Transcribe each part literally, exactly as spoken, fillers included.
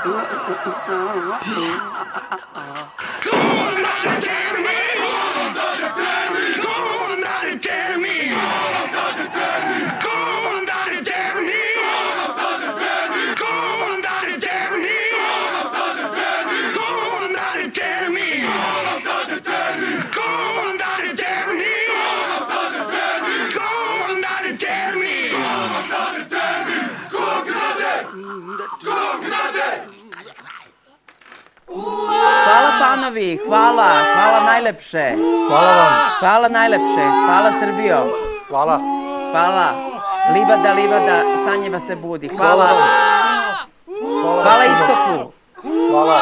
Hvala fanovi, hvala, hvala najlepše. Hvala vam. Hvala najlepše, hvala Srbijo. Hvala. Hvala. Livada, livada, sanjeva se budi. Hvala. Hvala istoku. Hvala.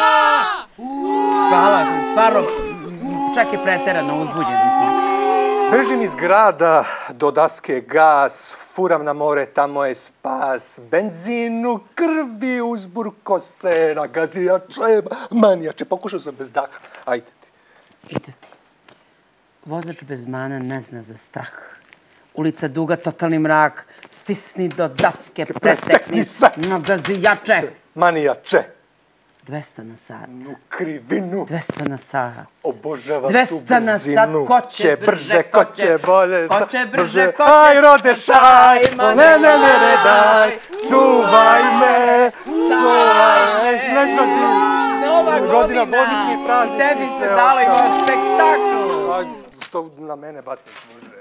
Hvala, stvarno, čak je preterano, uzbuđeni smo. Bežim iz grada, do daske gas, furam na more, tamo je spas. Benzinu, krvi, uzburko se, nagazijače, manijače. Pokušao sam bez daha. Ajde ti. Ide ti. Vozač bez mana ne zna za strah. Ulica duga, totalni mrak, stisni do daske, pretekni sve. Nagazijače. Manijače. dvesta na sat. U krivinu. dvesta na sat. Obožavam tu dvesta na sat, brzinu. ko će brže, ko će bolje. Ko će brže, ko će... Aj, rode šaj, ne, ne, ne, ne, daj, čuvaj me, čuvaj me, srećno ti. Nova godina, božićni praznici. Tebi se dalo i ovo spektakl. Aj, to na mene bacaš, Bože.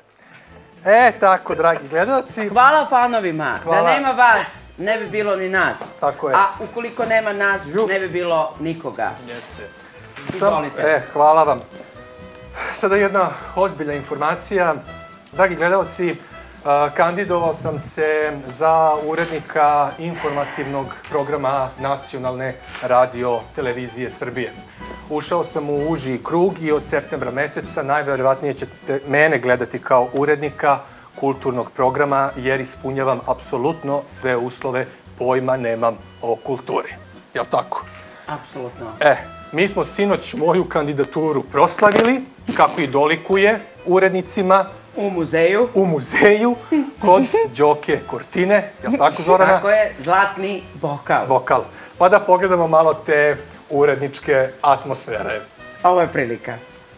E, tako, dragi gledalci. Hvala fanovima. Da nema vas, ne bi bilo ni nas. Tako je. A ukoliko nema nas, ne bi bilo nikoga. Jeste. Izvolite. E, hvala vam. Sada jedna ozbiljna informacija. Dragi gledalci, kandidovao sam se za urednika informativnog programa Nacionalne radio televizije Srbije. Ušao sam u uži krug i od septembra meseca najverovatnije ćete mene gledati kao urednika kulturnog programa jer ispunjavam apsolutno sve uslove, pojma nemam o kulturi. Jel' tako? Apsolutno. E, mi smo sinoć moju kandidaturu proslavili, kako i dolikuje urednicima. U muzeju. U muzeju, kod Đoke Kortine. Jel' tako, Zorana? Tako je, zlatni bokal. Bokal. Pa da pogledamo malo te uredničke atmosfere. Ovo je prilika.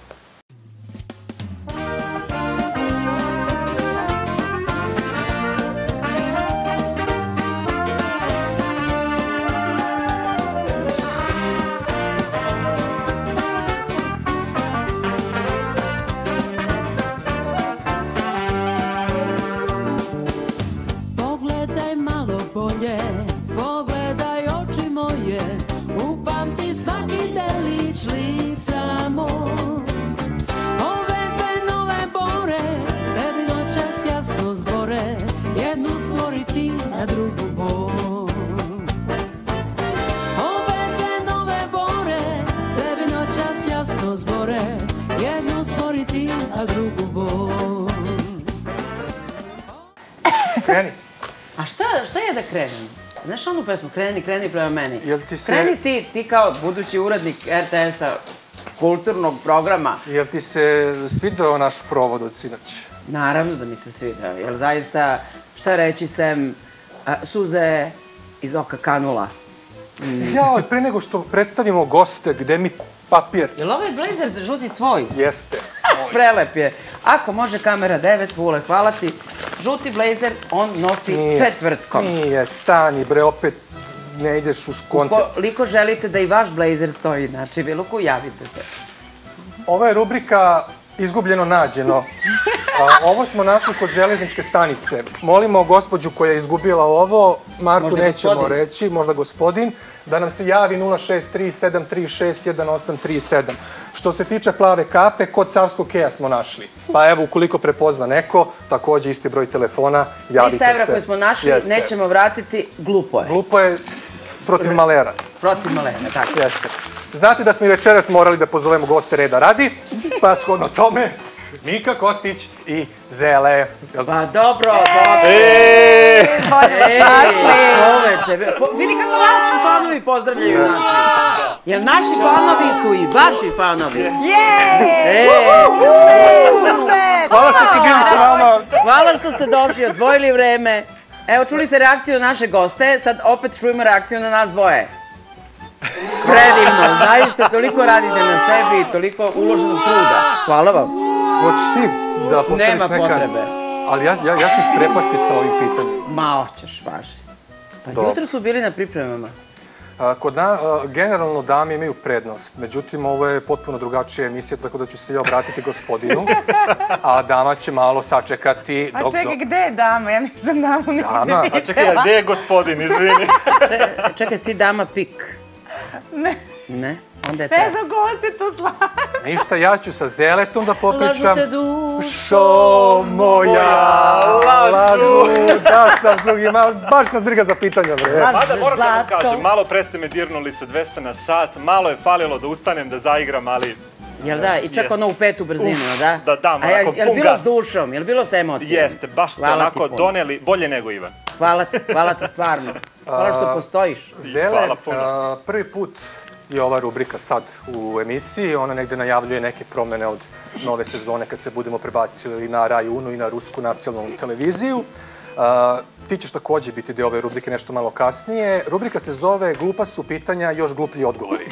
Pogledaj malo bolje, pogledaj oči moje, upamti svaki delić lica moj. Ove dve nove bore, tebi noćas jasno zbore, jednu stvori ti, a drugu bol. Ove dve nove bore, tebi noćas jasno zbore, jednu stvori ti, a drugu bol. Kreni. A šta, šta je da krenem? Znaš onu pesmu, kreni, kreni prema meni. Jel ti se... Kreni ti, ti kao budući urednik er te es-a, kulturnog programa. Jel ti se svidao naš provod od sinoć? Naravno da mi se svidao, jer zaista, šta reći sem, a, suze iz oka kanula. Mm. Ja, pre nego što predstavimo goste, gde mi papir... Jel ovaj blazer žuti tvoj? Jeste. Prelep je. Ako može kamera devet, Vule, hvala ti. Žuti blazer, on nosi Nije, četvrtkom. Nije, stani bre, opet ne ideš uz koncept. Ukoliko želite da i vaš blazer stoji na Čiviluku, javite se. Ova je rubrika Izgubljeno nađeno. A, ovo smo našli kod železničke stanice. Molimo gospođu koja je izgubila ovo, Marku Možda nećemo gospodin. reći, možda gospodin, da nam se javi nula šest tri sedam tri šest jedan osam tri sedam. Što se tiče plave kape, kod Savskog keja smo našli. Pa evo, ukoliko prepozna neko, takođe isti broj telefona, javite se. trista evra koje smo našli, Jeste. nećemo vratiti, glupo je. Glupo je protiv malera. Protiv malera, tako. Jeste. Znate da smo i večeras morali da pozovemo goste reda radi, pa shodno tome, Mika Kostić i Zele. Pa dobro, došli. Eee! Bolje vas našli. Čoveče, vidi kako vas fanovi pozdravljaju naši. Jer naši fanovi su i vaši fanovi. Jej! Hvala što ste bili sa nama. Hvala što ste došli, odvojili vreme. Evo, čuli ste reakciju na naše goste, sad opet čujemo reakciju na nas dvoje. Predivno, zaista toliko radite na sebi, toliko uloženog truda. Hvala vam. Hoćeš ti da postaviš Nema neka... potrebe. Ali ja, ja, ja ću ih prepasti sa ovim pitanjem. Ma, hoćeš, važi. Pa Dobro. jutro su bili na pripremama. A, Kod na, a, generalno dame imaju prednost, međutim ovo je potpuno drugačija emisija, tako da ću se ja obratiti gospodinu, a dama će malo sačekati A dok... čekaj, gde je dama? Ja nisam damu nigde Dama? vidjela. A čekaj, a gde je gospodin, izvini? Če, čekaj, si ti dama pik? Ne, Ne? Onda je ne to. znam ko se tu slaže. Ništa, ja ću sa Zeletom da Lažu popričam. te dušo. Šo moja, lažu, da sam drugi, ma, baš nas briga za pitanja, bre. Lažu Mada moram da vam zlato. kažem, malo pre ste me dirnuli sa dvesta na sat, malo je falilo da ustanem, da zaigram, ali Jel da? I čak Jeste. ono u petu brzinu, da? da dam, A jel, onako, jel pun bilo gas. s dušom? Jel bilo s emocijom? jeste, baš ste Hvala ti onako puno. doneli bolje nego Ivan. Hvala ti, hvala ti stvarno. Hvala što postojiš. Zele, Hvala puno. a, prvi put je ova rubrika sad u emisiji, ona negde najavljuje neke promene od nove sezone kad se budemo prebacili na Rai Uno i na rusku nacionalnu televiziju. A, ti ćeš takođe biti deo ove rubrike nešto malo kasnije. Rubrika se zove Glupa su pitanja, još gluplji odgovori.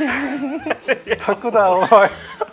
Tako da, ovaj,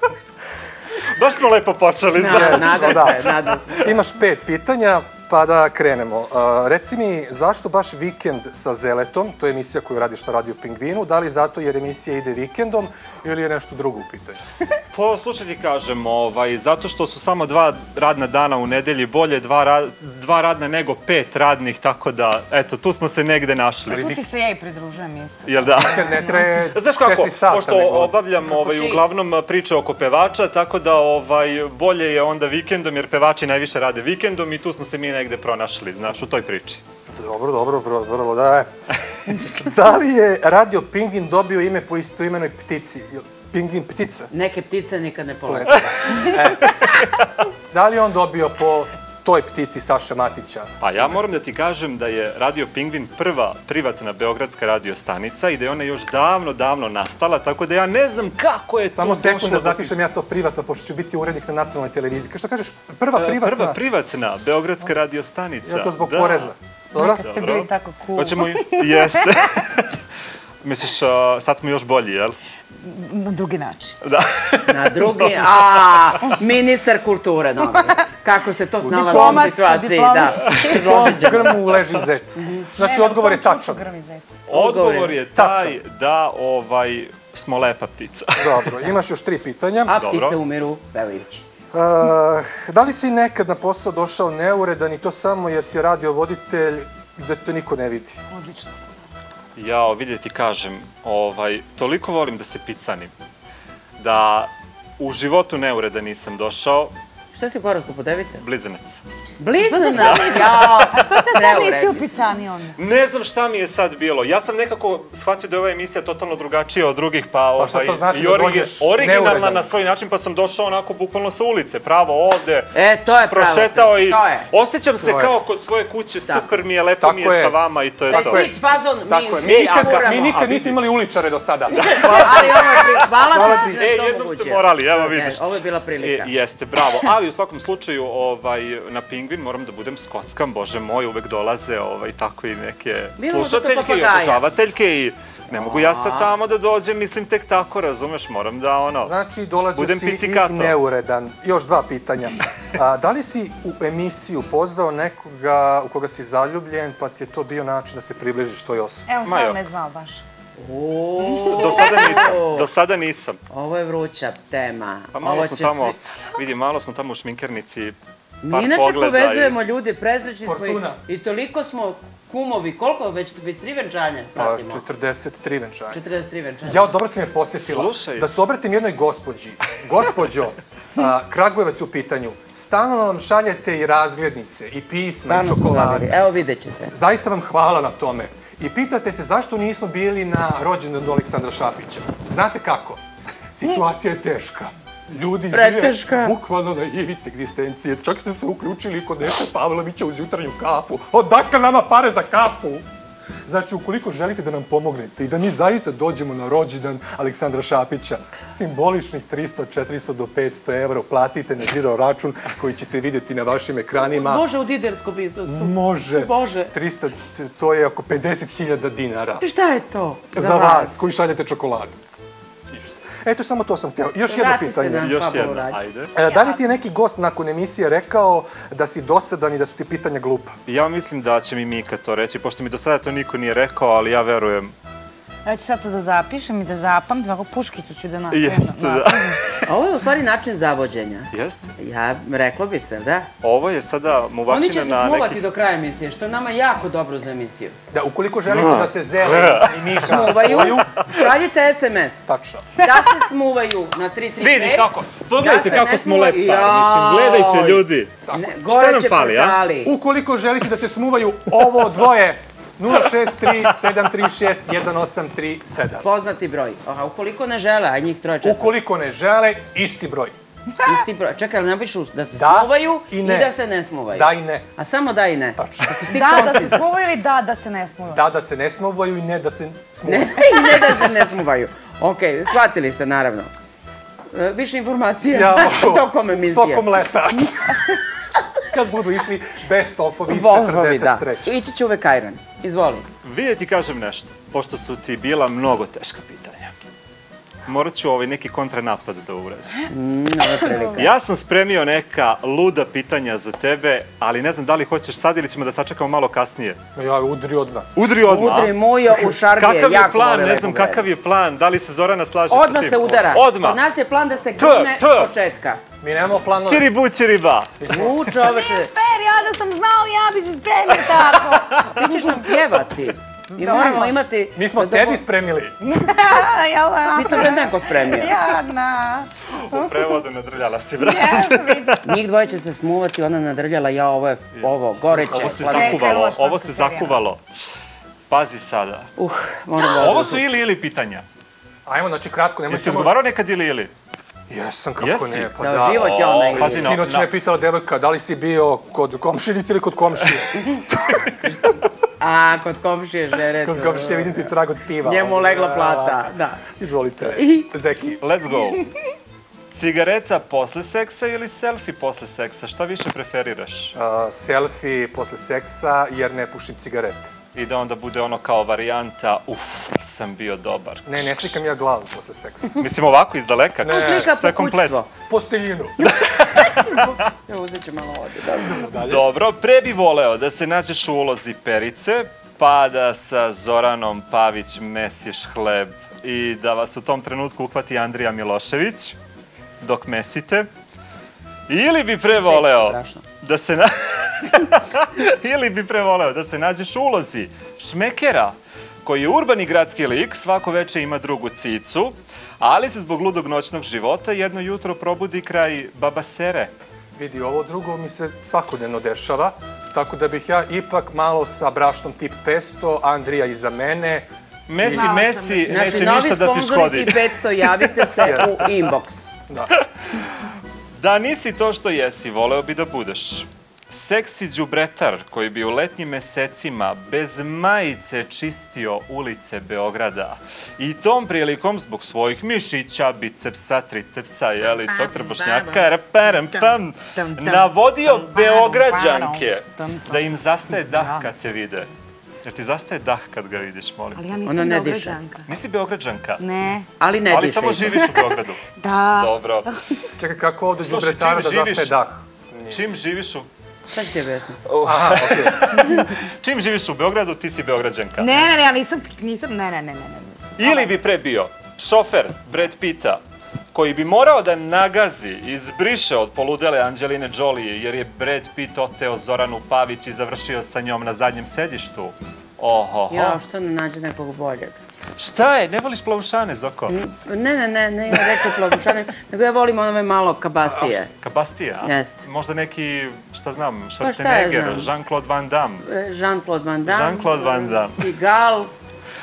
Baš smo lepo počeli, Na, znaš. nada da. se, nada se. imaš pet pitanja, pa da krenemo. A, reci mi, zašto baš Vikend sa Zeletom, to je emisija koju radiš na Radio Pingvinu, da li zato jer emisija ide vikendom ili je nešto drugo u pitanju? Po slušaj ti kažem, ovaj, zato što su samo dva radna dana u nedelji, bolje dva, ra dva radna nego pet radnih, tako da, eto, tu smo se negde našli. Tu ti se ja i pridružujem isto. Jel da? Vikend ne traje Znaš kako, četiri sata, pošto nego... obavljam ovaj, ti? uglavnom priče oko pevača, tako da ovaj, bolje je onda vikendom, jer pevači najviše rade vikendom i tu smo se mi negde pronašli, znaš, u toj priči. Dobro, dobro, vrlo, vrlo da je. Da li je Radio Pingvin dobio ime po istoimenoj ptici? Jel Pingvin ptica? Neke ptice nikad ne polete. E. Da li je on dobio po toj ptici Saše Matića? Pa ja moram da ti kažem da je Radio Pingvin prva privatna beogradska radio stanica i da je ona još davno, davno nastala, tako da ja ne znam kako je Samo to sekund da došlo do- zapišem ja to privatno, pošto ću biti urednik na nacionalnoj televiziji. Kao što kažeš, prva privatna... Prva privatna beogradska radio stanica. Je to zbog Da. poreza? Dobro? Kad ste Dobro. bili tako cool. Hoćemo i... Jeste. Misliš, a, sad smo još bolji, jel? Na drugi način. Da. Na drugi, a ministar kulture, dobro. Kako se to snalazi u Diplomatski, situaciji, da. U tom grmu leži zec. Znači, odgovor je tačan. Odgovor je taj Tačan. da ovaj, smo lepa ptica. Dobro, imaš još tri pitanja. A Dobro. ptice umiru pevajući. Uh, da li si nekad na posao došao neuredan i to samo jer si radio voditelj i da te niko ne vidi? Odlično. Jao, vidjeti kažem, ovaj, toliko volim da se picanim, da u životu neureda nisam došao, Šta si u horoskopu device? blizanac. Blizanac, jao. Što se sad Preuredni nisi si. upicani onda? Ne znam šta mi je sad bilo. Ja sam nekako shvatio da je ova emisija totalno drugačija od drugih, pa, Pa šta ovaj, to znači i da origi- dođeš originalna neuredan? na svoj način, pa sam došao onako bukvalno sa ulice, pravo ovde, E, to je pravo. prošetao i To je. osjećam se To je. kao kod svoje kuće, Tako. super mi je, lepo Tako mi je, je. sa vama i to je To je to. street fazon, Tako je, mi, mi nikad, guramo. mi A nikad vidi. nismo imali uličare do sada. Ali ovo je pri... Hvala ti što E, si to jednom omogućio. ste morali, evo E, vidiš. Ovo je bila prilika. E, jeste, bravo. Ali u svakom slučaju, ovaj, na Pingvin moram da budem skockam, bože moj, uvek dolaze ovaj, tako i neke Bilo možda to slušateljke i papagaja. obožavateljke i ne mogu ja sad A. tamo da dođem, mislim tek tako, razumeš, moram da ono... Znači, dolazio Budem si i pizzicato. neuredan. Još dva pitanja. A, da li si u emisiju pozvao nekoga u koga si zaljubljen, pa ti je to bio način da se približiš toj osobi? Evo, Ma sad jo. me zvao baš. O, Do sada nisam, do sada nisam. Ovo je vruća tema. Pa malo Ovo smo će tamo, svi- vidi, malo smo tamo u šminkernici, Mi par inače pogleda i- povezujemo ljude, presrećni smo i, Fortuna. i toliko smo kumovi. Koliko već već tri venčanja A, pratimo? četrdeset tri venčanja. četrdeset tri venčanja. Ja, dobro si me podsjetila Slušaj. da se obratim jednoj gospođi. Gospođo, a, Kragujevac u pitanju, stalno nam šaljete i razglednice, i pisma, i Stvarno smo čokolade. dobili. Evo vidjet ćete. Zaista vam hvala na tome. I pitate se zašto nismo bili na rođendanu Aleksandra Šapića. Znate kako? Situacija je teška. Ljudi Preteška. žive bukvalno na ivici egzistencije. Čak ste se uključili kod Neše Pavlovića uz jutarnju kafu. Odakle nama pare za kafu? Znači, ukoliko želite da nam pomognete i da mi zaista dođemo na rođendan Aleksandra Šapića, simboličnih tristo, četiristo do petsto evra platite na žiro račun koji ćete vidjeti na vašim ekranima. Može u diderskom iznosu. Može. Može. trista, to je oko pedeset hiljada dinara. I šta je to? Za vas, koji šaljete čokoladu. Eto, samo to sam htio. Još jedno pitanje. Vrati se Još na jedno, Pavlovu ajde. E, Da li ti je neki gost nakon emisije rekao da si dosadan i da su ti pitanja glupa? Ja mislim da će mi Mika to reći, pošto mi do sada to niko nije rekao, ali ja verujem. Ja ću sad to da zapišem i da zapamtim, ovako puškicu ću da napravim. Jeste, da. A ovo je u stvari način zavođenja. Jeste. Ja, reklo bi se, da? Ovo je sada Oni muvačina će se na smuvati neki... do kraja emisije, što je nama jako dobro za emisiju. Da, ukoliko želite da se Zele i Mika Smuvaju, svoju, šaljite es em es. tačno. Da se smuvaju na tri tri pet. Vidi kako, pogledajte Da se kako ne smo smuva- lepa, mislim, gledajte Joj. ljudi. Ne, Šta gore nam će fali, a? portali. Ukoliko želite da se smuvaju ovo dvoje, nula šest tri sedam tri šest jedan osam tri sedam. Poznati broj. Aha, ukoliko ne žele, a njih troje četiri. Ukoliko ne žele, isti broj. Isti broj. Čekaj, ali napišu da se Da smuvaju i i, ne. da se ne smuvaju. Da i ne. A samo da i ne. Tačno. Ako si ti Da, da konciz. se smuvaju ili da, da se ne smuvaju? Da, da se ne smuvaju i ne da se Ne, smuvaju. i ne da se ne smuvaju. Ok, shvatili ste, naravno. E, Više informacija Ja, ovo, tokom emisije. Tokom leta. Kad budu išli best of-ovi iz Volvovi, da. četrdeset treće. Ići će uvek Iron. Izvoli. Vidjeti ti kažem nešto, pošto su ti bila mnogo teška pitanja. Morat ću ovaj neki kontranapad da uradim. Mm, ovo je prilika. Ja sam spremio neka luda pitanja za tebe, ali ne znam da li hoćeš sad ili ćemo da sačekamo malo kasnije. Ja, udri odmah. Udri odmah. Udri mujo u šargije, Kakav je jako plan, vole ne lepo znam gledaju. kakav je plan, da li se Zorana slaže sa Odmah tim? se udara. Odmah. Kod nas je plan da se grune T. s početka. Mi nemamo planove. Čiribu, čiriba. U, čoveče, Per, ja da sam znao, ja bi se spremio tako. ti ćeš nam pjevati. I moramo imati... Mi smo da tebi spremili. Jel da? Bitno da je neko spremio. Jadna. U prevodu nadrljala si, brat. Njih dvoje će se smuvati, ona nadrljala, ja ovo je ovo, goreće. Ovo se slatko. zakuvalo, loša ovo se serija. zakuvalo. Pazi sada. Uh, moramo Ovo su ili ili pitanja. Ajmo, znači kratko, nemoj Jesi samo... odgovarao nekad ili ili? Jesam, kako Jesi? ne, pa Ceo da. život je ona O, pazi, ili... no. Sinoć me pitala devojka, da li si bio kod komšinice ili kod komšije? A, kod komšije žere. Kod komšije vidim ti trag od piva. Njemu legla plata, da. Izvolite, Zeki. Let's go. Cigareta posle seksa ili selfie posle seksa? Šta više preferiraš? Uh, selfie posle seksa jer ne pušim cigarete. I da onda bude ono kao varijanta, uf, sam bio dobar. Ne, ne slikam ja glavu posle seksa. Mislim ovako iz daleka, Ne. Slika sve po komplet. kućstvo. Posteljinu. Ja uzet ću malo vode, dobro. Dobro, pre bi voleo da se nađeš u ulozi Perice, pa da sa Zoranom Pavić mesiješ hleb i da vas u tom trenutku uhvati Andrija Milošević dok mesite. Ili bi pre voleo Strašno. da se na... Ili bi pre voleo da se nađeš u ulozi Šmekera, koji je urbani gradski lik, svako veče ima drugu cicu, ali se zbog ludog noćnog života jedno jutro probudi kraj Babasere. Vidi, ovo drugo mi se svakodnevno dešava, tako da bih ja ipak malo sa brašnom tip pesto, Andrija iza mene. Mesi, Znala sam mesi, Znači, neće novi ništa da ti sponzori škodi. ti petsto, javite se u inbox. Da. Da nisi to što jesi, voleo bi da budeš seksi đubretar koji bi u letnjim mesecima bez majice čistio ulice Beograda i tom prilikom zbog svojih mišića, bicepsa, tricepsa, jeli, tog trbušnjaka, raparam, pam, navodio Beograđanke da im zastaje dah kad se vide. Jer ti zastaje dah kad ga vidiš, molim. Ali ja nisam Ona ne diše. Beograđanka. Nisi Beograđanka, Ne, Ali ne ali diše. samo živiš u Beogradu. da. Dobro. Čekaj, kako ovdje Slušaj, đubretara da čim živiš- zastaje dah? Čim živiš u Šta ću ti objasniti? Aha, okej. Čim živiš u Beogradu, ti si Beograđanka. Ne, ne, ne, ja nisam, nisam, ne, ne, ne, ne, ne. Ili bi pre bio šofer Brad Pitta, koji bi morao da nagazi i izbriše od poludele Anđeline Jolie, jer je Brad Pitt oteo Zoranu Pavić i završio sa njom na zadnjem sedištu. Oho, Ja, što ne nađe nekog boljeg? šta je? Ne voliš plavušane, Zoko? Ne, ne, ne, ne, ja reći o plavušanju, nego ja volim onome malo kabastije. Kabastija? Jeste. Možda neki, šta znam, Pa šta ja Schwarzenegger, znam. Jean-Claude Van Damme. E, Jean-Claude Van Damme. Jean-Claude Van Damme. Seagal.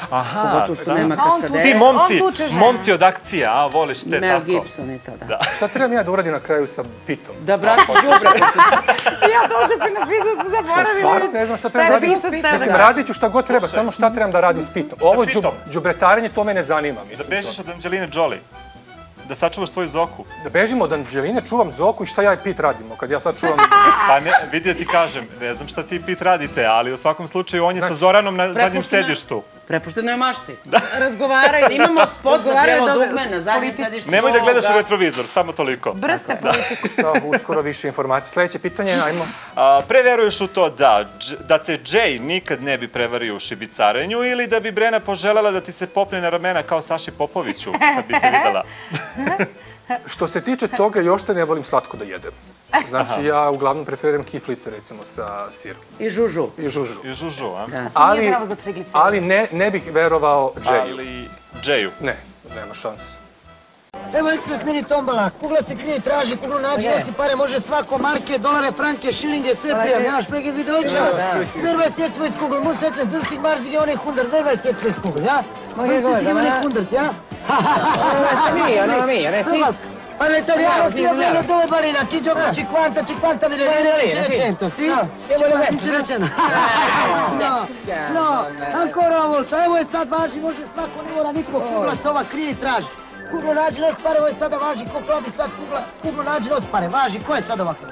Aha, Pogotovo što nema A on kaskadera. ti On momci, tuče žene. momci od akcija, a voliš te Mel tako. Gibson i to, da. Šta trebam ja da uradim na kraju sa pitom? Da brati đubre. Ja toliko si napisao, smo zaboravili. Stvarno ne znam šta trebam Treba raditi. pisat Mislim, tebe. radit ću šta god treba, samo šta trebam da radim s pitom. Ovo pitom? đub- đubretarenje, to me ne zanima. Da Mislim, bežiš to. od Anđeline Jolie. Da sačuvaš tvoju zoku. Da bežimo od Anđeline, čuvam Zoku i šta ja i Pit radimo kad ja sad čuvam... Pa ne, vidi da ti kažem, ne znam šta ti i Pit radite, ali u svakom slučaju on je sa Znači, Zoranom na zadnjem prepušteno je- sedištu. Prepušteno je mašti. Razgovaraju. Imamo spot za Razgovaraju bijelo dobro- dugme na zadnjem politici. sedištu. Nemoj da gledaš u ovoga. retrovizor, samo toliko. Brste politiku. Šta, uskoro više informacija. Sljedeće pitanje, ajmo. A, pre veruješ u to da, dž- da te Jay nikad ne bi prevario u šibicarenju ili da bi Brena poželjela da ti se popne na ramena kao Saši Popoviću, kad bi te videla? Što se tiče toga, još te ne volim slatko da jedem. Znači, ja uglavnom preferiram kiflice, recimo, sa sirom. I žužu. I žužu. I žužu, a? Da. Ali, pravo za trigliceride. ali ne, ne bih verovao Jayu. Ali Jayu. Ne, nema šanse. Evo Ekspres mini tombala, kugla se krije i traži, kuglu nađi, nosi pare, može svako, marke, dolare, franke, šilinge, sve prijam, nemaš pregez i doća. Vervaj sjeć svoj skugl, mu secem, filstig marzig je onaj hundar, vervaj sjeć svoj skugl, ja? Filstig je onaj hundar, ja? Parla italiano, sì, io bello dove balena, chi gioca cinquanta, cinquanta mi deve vincere cento, sì? Che vuole vincere cento? No, no, ancora una volta, evo je sad važi, može svako, ne mora niko, kugla se ova krije i traži. Kuglo nađi nos pare, ovo je sada važi, ko probi sad kugla, kuglo nađi nos pare, važi, ko je sad ovakav?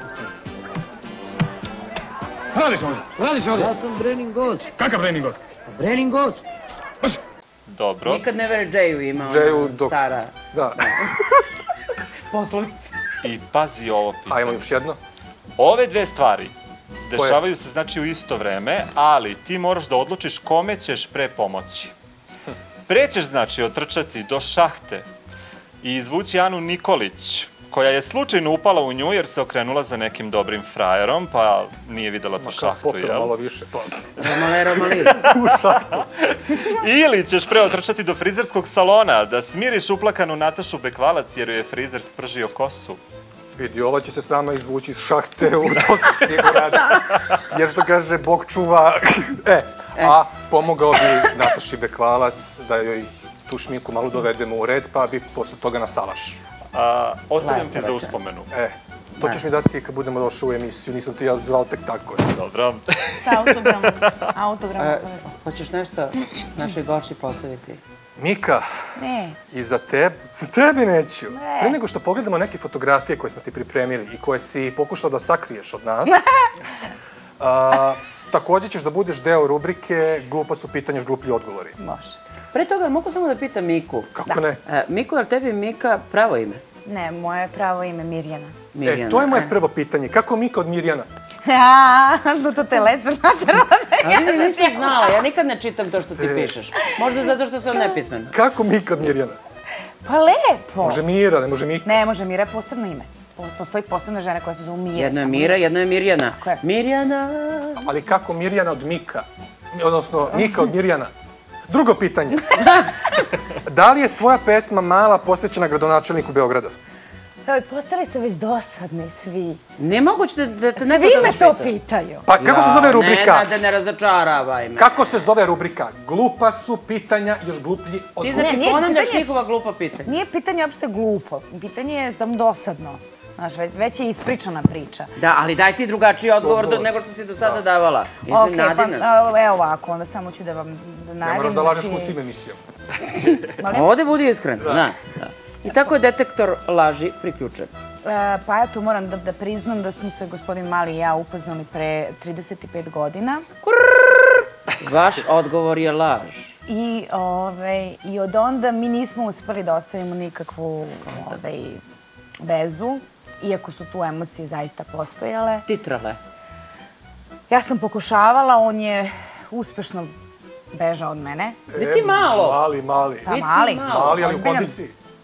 Radiš ovdje? Radiš ovdje? Ja sam Brenin Gost. Kakav Brenin Gost? Brenin Gost. Dobro. Nikad ne vere Jayu ima Jayu ona dok- stara Da. poslovica. I pazi ovo pitanje. Ajmo još jedno. Ove dve stvari dešavaju se znači u isto vreme, ali ti moraš da odlučiš kome ćeš pre pomoći. Pre ćeš znači otrčati do šahte i izvući Anu Nikolić, koja je slučajno upala u nju jer se okrenula za nekim dobrim frajerom, pa nije videla tu šahtu, Popio jel? malo više. Pa. Romalero Mali. U šahtu. Ili ćeš pre otrčati do frizerskog salona da smiriš uplakanu Natašu Bekvalac jer joj je frizer spržio kosu. Vidi, ova će se sama izvući iz šahte, u to sam siguran. Jer što kaže, Bog čuva. E, a pomogao bi Nataši Bekvalac da joj tu šminku malo dovedemo u red, pa bi posle toga na salaš. A, ostavljam Lepo ti za rekao. uspomenu. E, to ćeš mi dati kad budemo došli u emisiju, nisam ti ja zvao tek tako. Dobro. Sa autogramom. Autogramom. E, hoćeš nešto našoj gošći postaviti? Mika, Ne. i za tebe, za tebe neću. Pre nego što pogledamo neke fotografije koje smo ti pripremili i koje si pokušala da sakriješ od nas, a, također ćeš da budeš deo rubrike Glupa su pitanja, gluplji odgovori. Može. Pre toga, mogu samo da pitam Miku? Kako ne? E, Miku, je li tebi Mika pravo ime? Ne, moje pravo ime Mirjana. Mirjana. E, to je moje prvo pitanje. Kako Mika od Mirjana? No to te leco natrala. A vidi, nisam znala, ja nikad ne čitam to što ti pišeš. Možda zato što sam nepismena. Kako Mika od Mirjana? Pa lepo. Može Mira, ne može Mika. Ne, može Mira je posebno ime. Po- Postoji posebna žena koja se zove Mira. Jedno je samo Mira, jedno je Mirjana. Tako je. Mirjana. Ali kako Mirjana od Mika? Odnosno, Mika od Mirjana. Drugo pitanje. Da li je tvoja pesma Mala posvećena gradonačelniku Beograda? Evo, postali ste već dosadni svi. Nemoguće da, da te neko Vi to me da to pita. pitaju. Pa kako se zove rubrika? Ne, da ne razočaravaj me. Kako se zove rubrika? Glupa su pitanja, još gluplji Ti odgovor. znači nije, ponavljaš pitanje je- njihova glupa pitanja. Nije pitanje uopšte glupo. Pitanje je tam dosadno. Znaš, već, već je ispričana priča. Da, ali daj ti drugačiji odgovor do, Odgovor. nego što si do sada davala. Okej, Iznenadi pa, nas. a, evo ovako, onda samo ću da vam da Ne najavim. moraš da lažeš znači- u svim emisijama. Molim? Ovdje budi iskren. Da. Da. I tako je detektor laži priključen. E, pa eto, moram da, da priznam da smo se gospodin Mali i ja upoznali pre trideset pet godina. Vaš odgovor je laž. I, ove, I od onda mi nismo uspeli da ostavimo nikakvu ove, vezu, iako su tu emocije zaista postojale. Titrale. Ja sam pokušavala, on je uspešno bežao od mene. Bi ti malo. Mali, mali. Pa Biti mali. malo. Mali, ali u ozbiljan. kondiciji.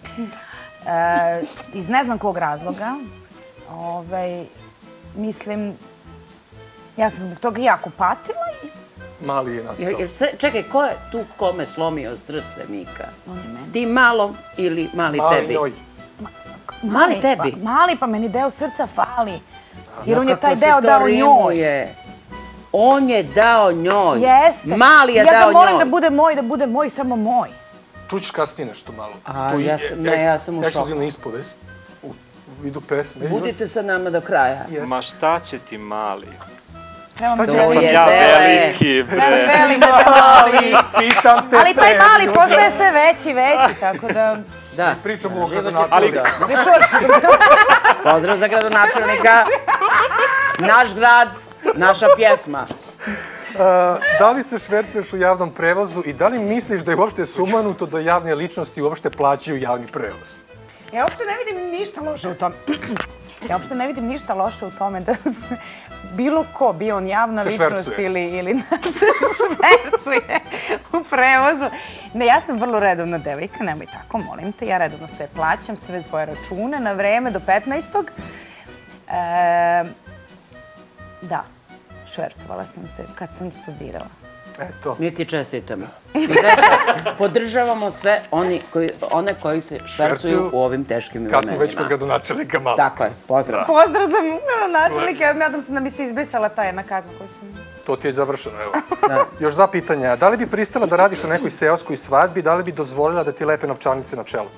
E, iz ne znam kog razloga. Ovaj, mislim, ja sam zbog toga jako patila i Mali je nastao. Jer, jer se, čekaj, ko je tu kome slomio srce, Mika? on je meni. Ti malom ili mali Mali tebi? njoj. Mali tebi? Pa, mali, pa meni deo srca fali. Jer on je Kako taj se deo to dao njoj. rimuje? On je dao njoj. Jeste. Mali je ja dao njoj. Ja ga molim da bude moj, da bude moj, samo moj. Čućeš kasnije nešto malo. A, Tu ja je sam, ne, eks- ja sam u šoku. Ekskluzivna ispovest u vidu pesme. Budite sa nama do kraja. Jeste. Ma šta će ti mali? Trebamo Šta će To vam je Ja zele. veliki, Trebaš bre. veliki mali. Pitam te Ali taj pre- mali postaje sve veći i veći, tako da... Da. Pričamo o Život je gradonačelniku. čudo. Pozdrav za gradonačelnika. Naš grad, naša pjesma. A, da li se švercuješ u javnom prevozu i da li misliš da je uopšte sumanuto da javne ličnosti uopšte plaćaju javni prevoz? Ja uopšte ne vidim ništa loše u tome. Ja uopšte ne vidim ništa loše u tome da se bilo ko, bio on javna Se ličnost švercuje. ili, ili da se švercuje u prevozu. Ne, ja sam vrlo redovna devojka, nemoj tako, molim te. Ja redovno sve plaćam, sve svoje račune na vreme do petnaestog. E, da, švercovala sam se kad sam studirala. Eto. Mi ti čestitamo. Mi zaista podržavamo sve oni koji, one koji se švercuju Švercuju u ovim teškim Kad smo vremenima. već kod gradonačelnika malo. Tako je, pozdrav. Pozdrav za načelnika, nadam se da mi se izbrisala ta jedna kazna koju sam... To ti je završeno, evo. Još dva pitanja. Da li bi pristala da radiš na nekoj seoskoj svadbi, da li bi dozvolila da ti lepe novčanice na čelu?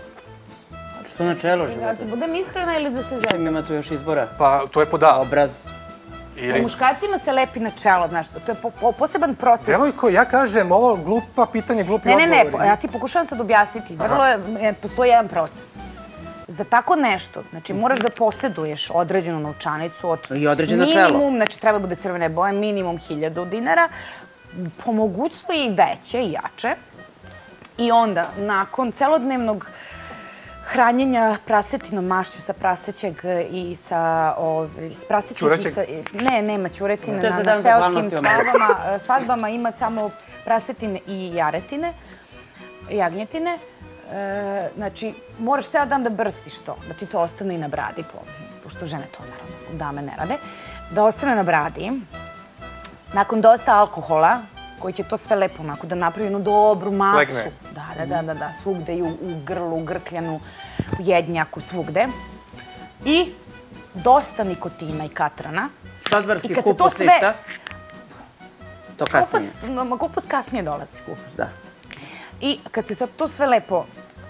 Što na čelo Da života? ti budem iskrena ili da se želim? Ima tu još izbora. Pa, to je po da. Obraz. Ili... Muškarcima se lepi na čelo, znaš, to je po, po, poseban proces. Devojko, ja kažem, ovo glupa pitanje, glupi Ne, ne, ne, odgovori. ja ti pokušavam sad objasniti. Vrlo je, postoji jedan proces. Za tako nešto, znači moraš da posjeduješ određenu novčanicu od I određeno čelo. minimum, znači treba bude crvene boje, minimum hiljadu dinara, po mogućstvu i veće i jače. I onda, nakon celodnevnog hranjenja prasetinom mašću sa prasećeg i sa ovaj, s prasećeg i Ćurećeg? sa... Ne, nema ćuretine To je na, za na dan seoskim zahvalnosti u Americi. svadbama. Svadbama ima samo prasetine i jaretine, jagnjetine. E, znači, moraš ceo dan da brstiš to, da ti to ostane i na bradi, po, pošto žene to naravno, dame ne rade, da ostane na bradi. Nakon dosta alkohola, koji će to sve lepo onako da napravi jednu dobru masu. Slegne. Da, da, da, da, da, svugde i u, u grlu, u grkljanu, u jednjaku, svugde. I dosta nikotina i katrana. Svadbarski I kad se to kupus sve- ništa. To kasnije. Kupus, kupus kasnije dolazi. Kupus, da. I kad se sad to sve lepo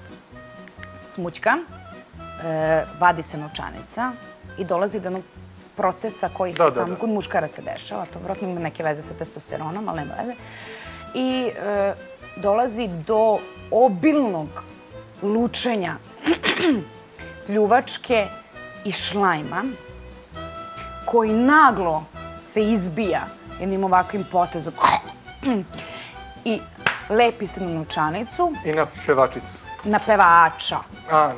smućka, e, vadi se novčanica i dolazi do jednog procesa koji se Da, da, samo da. kod muškaraca dešava. To vjerojatno ima neke veze sa testosteronom, ali nema veze. I e, dolazi do obilnog lučenja pljuvačke i šlajma koji naglo se izbija jednim ovakvim potezom i lepi se na novčanicu, I na pevačicu. na pevača. A,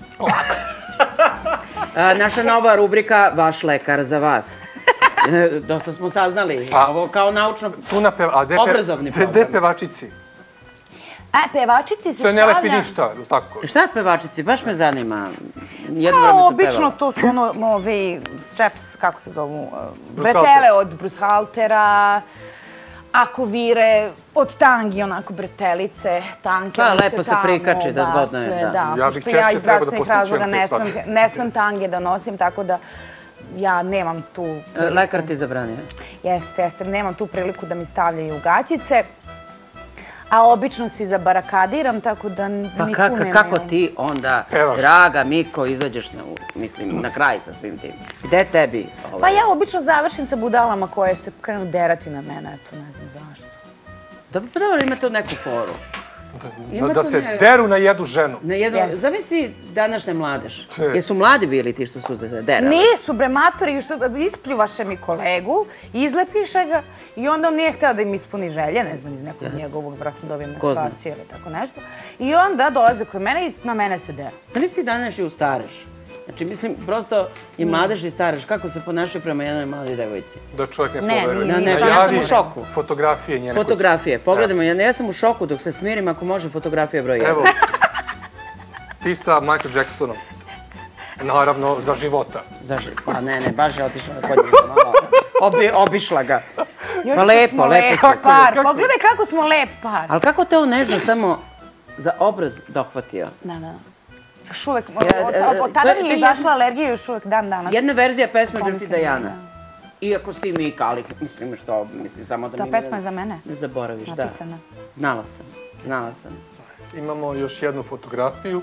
A, naša nova rubrika, vaš lekar za vas. E, Dosta smo saznali. A- Ovo kao naučno... tu na peva... A de pe- Obrazovni de- de program. pevačici? A pevačici se Se stavlja... ne lepi ništa, je li tako? Šta je pevačici? Baš me zanima. Jedno Pa, vreme sam obično pevala. to su ono, ovi straps, kako se zovu, uh, Brushalter. bretele od brushaltera, akovire, od tangi, onako bretelice, tanke. Pa, da lepo se tamo prikači, da zgodno je, ubacuje, da. Da, Ja bih pošto ja češće iz trebao da zdravstvenih posjećujem razloga te ne smem, svadbe. ne smem tange da nosim, tako da ja nemam tu E, priliku. Lekar ti zabranio. Jeste, jeste, nemam tu priliku da mi stavljaju gaćice. A obično si zabarakadiram, tako da ni Pa tu kako, nemaju. kako ti onda, Pevaš. draga Miko, izađeš na, mislim, na kraj sa svim tim? Gde tebi? Pa Ovaj, ja obično završim sa budalama koje se krenu derati na mene, eto, ne znam zašto. Dobro, pa dobro, ima to neku foru. Ima Da, da tu se ne- deru na jednu ženu. Na jedno, Jeste. zamisli današnje mladež. E. Jesu mladi bili ti što su se derali? Nisu bre matori, što ispljuvaše mi kolegu, izlepiše ga i onda on nije hteo da im ispuni želje, ne znam, iz nekog njegovog, vratno dobijem Ko zna? menstruacije ili tako nešto. I onda dolaze kod mene i na mene se dera. Zamisli današnji u stareš. Znači, mislim, prosto i mladež i stareš, kako se ponašaju prema jednoj mladoj devojci. Da čovjek ne, Ne, poveruje. ne, ne, A pa ja sam javi u šoku. Fotografije njene. Fotografije, pogledajmo, ja, ja sam u šoku dok se smirim, ako može fotografija broj jedan. Evo, ti sa Michael Jacksonom. Naravno, za života. Zašto? Pa ne, ne, baš je otišla na podnje, malo. Obi, obišla ga. Još Pa kad lepo, smo lepo lep ste. par, Kako? pogledaj kako smo lep par. Ali kako te on nežno samo za obraz dohvatio? Da, da. Još uvek, od, Ja, od, e, od, od to tada je- mi to je je izašla alergija još uvek dan danas. Jedna verzija pesme Dirty Pomislim, Diana. da. Iako si ti Mika, ali mislim što, mislim samo da Ta mi... pesma je za mene. Ne zaboraviš, da. Napisana. Znala sam, znala sam. Imamo još jednu fotografiju.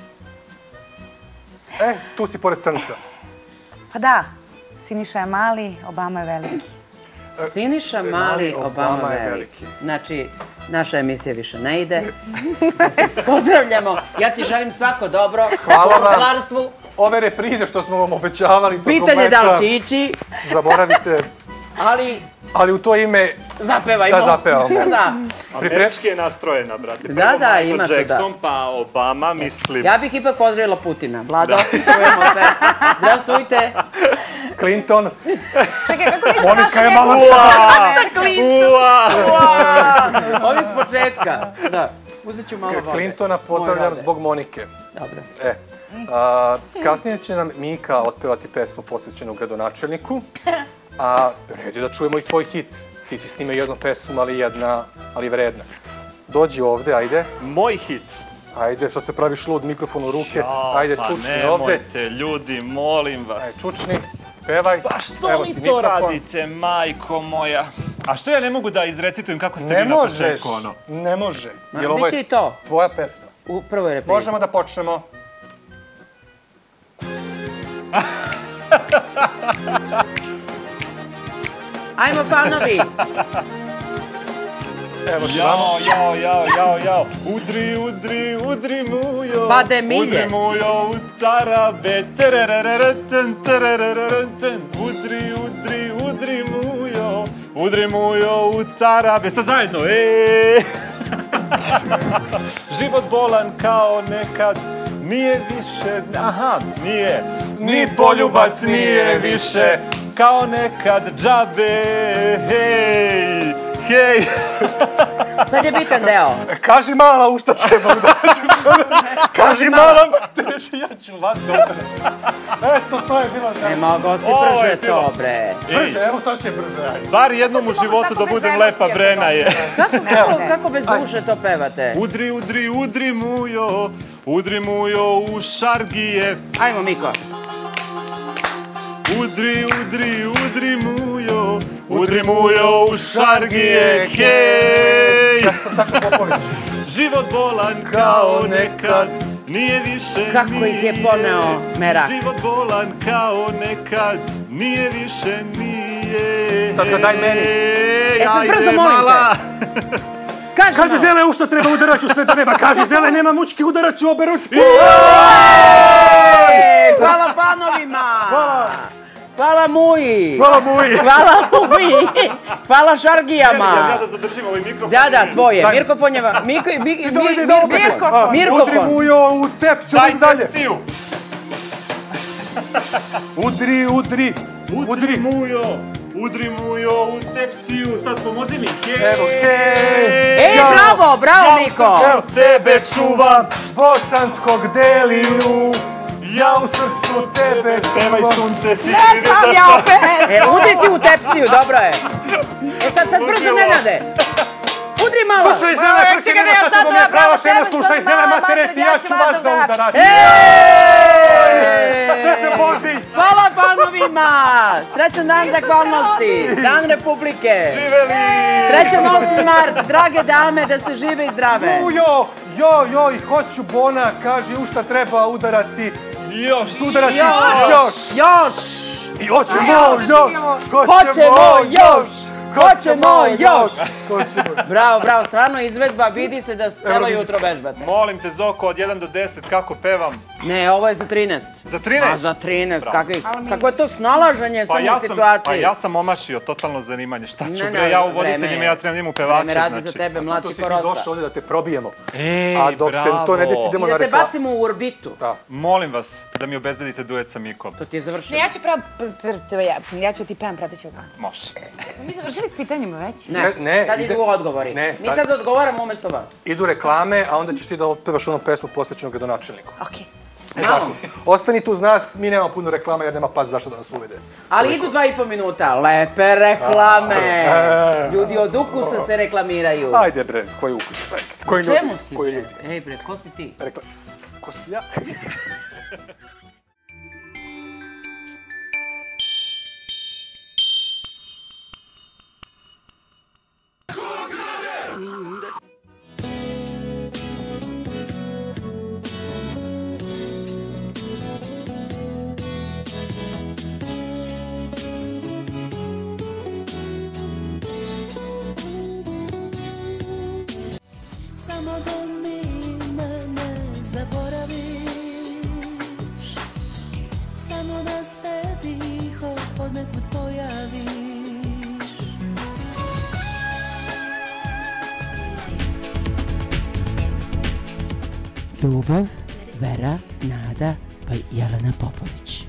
E, tu si pored crnca. Pa da, Siniša je mali, Obama je veliki. Siniša Mali, Obama je veliki. Znači, naša emisija više ne ide. Da se pozdravljamo. Ja ti želim svako dobro. Hvala vam. Dobrodarstvu. Ove reprize što smo vam obećavali... Pitanje da li će ići. Zaboravite. Ali... Ali u to ime... Zapevajmo. Da, zapevamo. Da. Američki je nastrojena, brate. Da, da, ima to da. Michael Jackson, pa Obama, mislim. Ja bih ipak pozdravila Putina. Vlado, čujemo se. Zdravstvujte. Clinton. Čekaj, kako ništa Monika je naša malo... Clinton. Ovi s početka. Da, uzet ću malo vode. Clintona pozdravljam zbog Monike. Dobro. E, a, kasnije će nam Mika otpevati pesmu posvećenu gradonačelniku, a red je da čujemo i tvoj hit. Ti si snimao jednu pesmu, ali jedna, ali vredna. Dođi ovde, ajde. Moj hit. Ajde, što se praviš lud, mikrofon u ruke. Ajde, pa čučni ovde. nemojte, ljudi, molim vas. Ajde, čučni, pevaj. Pa što Evo mi ti to mikrofon. radite, majko moja? A što ja ne mogu da izrecitujem kako ste Ne vi na možeš, početku, ono? ne može. Ma, Jer ovo biće je i to. tvoja pesma. U prvoj reprizi. Možemo da počnemo. Ajmo, fanovi. Evo ti vamo. Jao, jao, jao, jao, jao. Udri, udri, udri mujo. Pade milje. Udri mujo u tarabe. Terererereten, terererereten. Udri, udri, udri mujo. Udri mujo u tarabe. Sad zajedno, eee. Život bolan kao nekad. Nije više, aha, nije. Ni poljubac nije više. Kao nekad džabe, hej, hej. Sad je bitan deo. Kaži mala, u šta treba udaraću sve. Kaži mala, matereti, ja ću vas dobro. Eto, to je bila žena. Ne mogo si Ovo je brže bilo. to, bre. Brže, evo sad će brže, ajde. Bar jednom u životu da budem lepa Brena je. Kako, kako, kako bez duše to pevate? Udri, udri, udri mujo, udri mujo u šargije. Ajmo, Miko. Udri, udri, udri mujo, udri mujo u šargije, hej! Ja sam Saša Popović. Život bolan kao nekad, nije više Kako ih je poneo merak. Život bolan kao nekad, nije više nije. Sad ga daj meni. E, sad Ajde, brzo, molim te. mala. Kaži Kaži malo. Zele, u šta treba udaraću sve do neba. Kaži Zele, nema mučke, udaraću obe ručke. Ej, hvala fanovima. Hvala. Hvala Muji. Hvala Muji. Hvala Muji. Hvala šargijama. Ja da zadržim ovaj mikrofon. Da, da, tvoje. Daj. Mirkofon je... va- Miko, mi, mi, Idemo, mi, ide, da opet. Mirkofon. Udri Mirkofon. mujo u tepsi, Daj ovdje dalje. tepsiju. Udri, udri, Udri udri. mujo, udri mujo u tepsiju. Sad pomozi mi. Evo, hej. Ej, Ja- bravo, bravo, Miko. Evo, Tebe čuvam, bosanskog deliju. Ja u srcu tebe pevaj čuvam. sunce ti. Ne znam ja opet! E, udri ti u tepsiju, dobro je. E, sad, sad brzo, Nenade. Udri malo. Slušaj Zele, prke nema sa tobom je prava žena, slušaj Zele, matereti, ja ću vas da udaraću. Srećan Božić! Hvala fanovima! Srećan dan zahvalnosti! Dan Republike! Živeli! Srećan osmi mart! Drage dame, da ste žive i zdrave! Ujo, jo, joj, hoću Bona, kaži u šta treba udarati. Još! Udarati Još! još. Još! I hoćemo još! Hoćemo još! Hoćemo još! Hoćemo. Bravo, bravo, stvarno izvedba, vidi se da celo jutro vežbate. Molim te, Zoko, od jedan do deset, kako pevam? Ne, ovo je za trinaest. Za trinaest? A za trinaest, Bravo. kakvi, kako je to snalaženje samo u sam, situaciji. pa ja sam omašio totalno zanimanje. Šta ću Ne, bre, ne, ja u vreme voditeljima, je. ja trebam njemu pevače. Vreme radi za znači. tebe, To mlaci si ti Korosa. došao ovdje da te probijemo. Ej, A dok se to ne desi, bravo. idemo I na da te reklamu. bacimo u orbitu. Da. Molim vas da mi obezbedite duet sa Mikom. To ti je završeno. Ja ću pravo, ja, ja ću ti pevam, pratit ću ga. Može. Mi završili s pitanjima već? Ne, Ne, ne, sad ide- idu odgovori. Ne, Mi sad- sad odgovaramo umjesto vas. Idu reklame, a onda ćeš ti da otpevaš onu pesmu posvećenu gradonačelniku. Okej. E tako. Ostani tu uz nas, mi nemamo puno reklama jer nema pas zašto da nas uvede. Ali idu dva i po minuta. Lepe reklame. Ljudi od ukusa se reklamiraju. Ajde bre, koji ukus? Koji ljudi? Čemu si, Koji bre? ljudi? Ej, bre, ko si ti? Rekla... Ko sam ja? Samo da mi me ne zaboraviš, samo da se tiho odnekud pojaviš. Ljubav, Vera, Nada, pa i Jelena Popović.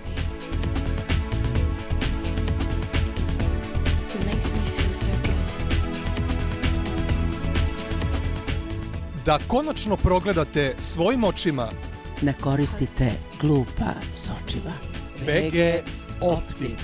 Da konačno progledate svojim očima Ne koristite glupa sočiva. B G Optik.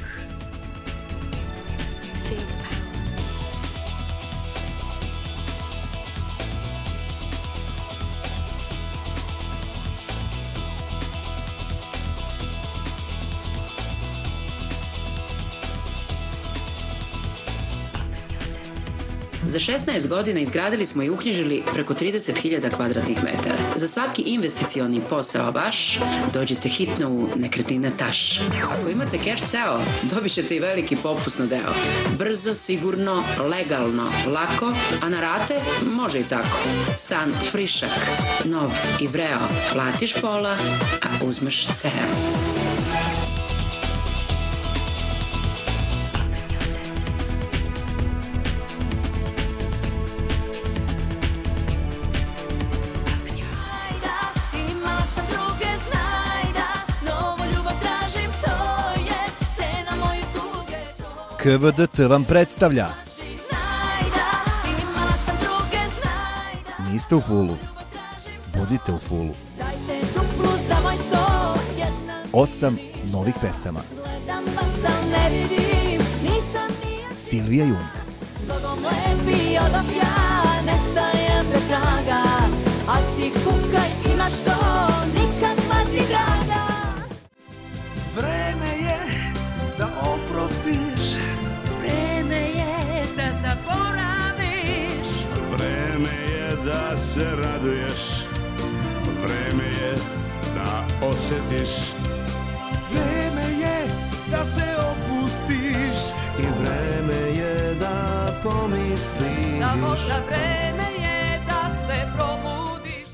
Za šesnaest godina izgradili smo i uknjižili preko trideset hiljada kvadratnih metara. Za svaki investicioni posao vaš, dođite hitno u Nekretnine Taš. Ako imate keš ceo, dobit ćete i veliki popust na deo. Brzo, sigurno, legalno, lako, a na rate može i tako. Stan frišak, nov i vreo, platiš pola, a uzmeš ceo. K V D T vam predstavlja. Niste u fulu. Budite u fulu. Osam novih pesama. Silvija Jung. Vreme je da oprostiš, vreme je da zaboraviš, vreme je da se raduješ, vreme je da osjetiš, vreme je da se opustiš i vreme je da pomisliš, da možda vreme je da se probudiš.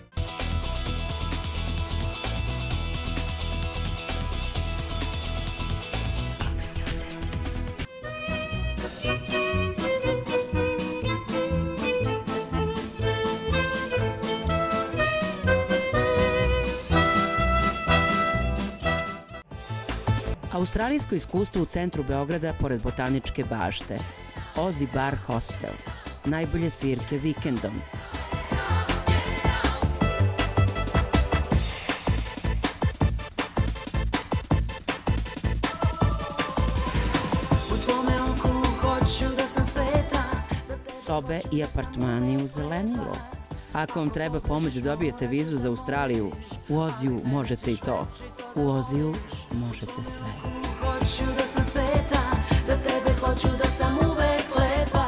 Australijsko iskustvo u centru Beograda pored Botaničke bašte. Ozzy Bar Hostel. Najbolje svirke vikendom. Sobe i apartmani u Zelenilo. Ako vam treba pomoć da dobijete vizu za Australiju, u Oziju možete i to. U Oziju možete sve. Hoću da sam sveta, za tebe hoću da sam uvek lepa.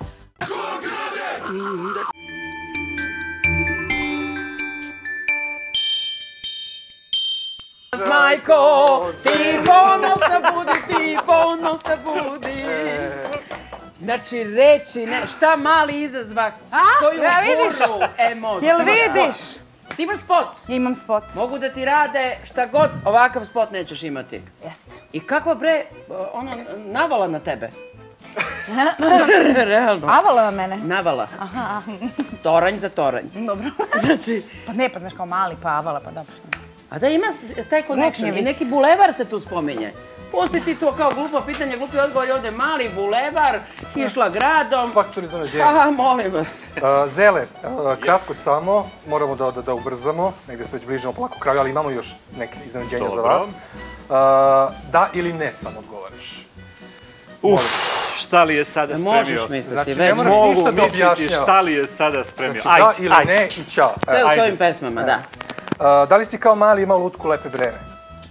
Majko, ti ponosna budi, ti ponosna budi. Znači, reči, ne, šta mali izazva, koju buru emociju. Jel vidiš? Ti imaš spot? Ja imam spot. Mogu da ti rade šta god, ovakav spot nećeš imati. Jeste. I kakva bre, ono, navala na tebe? Realno. Avala na mene? Navala. Aha. Toranj za toranj. Dobro. Znači... Pa ne, pa znaš kao mali, pa avala, pa dobro. A da ima taj connection i neki bulevar se tu spominje. Pusti ti to kao glupo pitanje, glupi odgovor je ovdje mali bulevar, išla gradom. Faktor iznenađenja. Aha, molim vas. Zele, kratko samo, moramo da ubrzamo, negdje se već bližimo polako kraju, ali imamo još neke iznenađenja za vas. Da ili ne samo odgovoriš. Uf, šta li je sada spremio? Možeš misliti, znači, već. ne moraš ništa da objašnjavaš. Šta li je sada spremio? Znači, da ili ne i čao. Sve u tvojim pesmama, da. Da li si kao mali imao lutku Lepe Brene?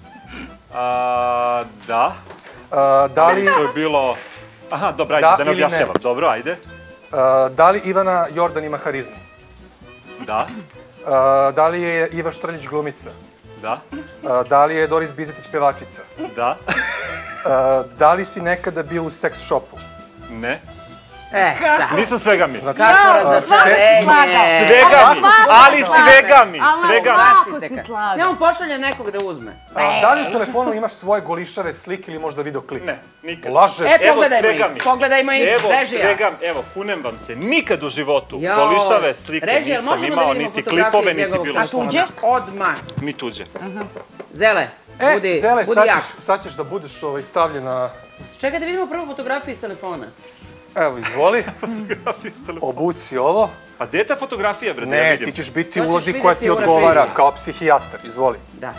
Da. Da li... To je bilo... Aha, dobro, ajde, da ne objašnjavam. Dobro, ajde. Da li Ivana Jordan ima harizmu? Da. Da li je Iva Štrljić glumica? Da. Da li je Doris Bizetić pevačica? Da. Da li si nekada bio u seks shopu? Ne. E, šta? Nisam svega mi. Kako razočarenje. Svega mi, ali svega mi, svega mi. Svako si slagao. Ne, on pošalje nekog da uzme. Da li u telefonu imaš svoje golišave slike ili možda videoklip? Ne, nikad. Laže. E, Evo pogledajmo svega ih. mi. Pogledajmo ih, Evo režija. svega, evo, kunem vam se, nikad u životu Jao. golišave slike Režija, jel nisam možemo da imao, vidimo niti fotografije klipove, iz niti njegovog bilo što. telefona? Tuđe? Odmah. Ni tuđe. Zele, E, budi, Zele, budi sad jak. ćeš, sad ćeš da budeš ovaj, stavljena... Čekaj da vidimo prvo fotografiju iz telefona. Evo, izvoli. Obuci ovo. A gde je ta fotografija, bre, da ja Ne, vidim? ti ćeš biti To u ćeš ulozi koja vidjeti ti u odgovara repriziji. kao psihijatar. Izvoli. Da.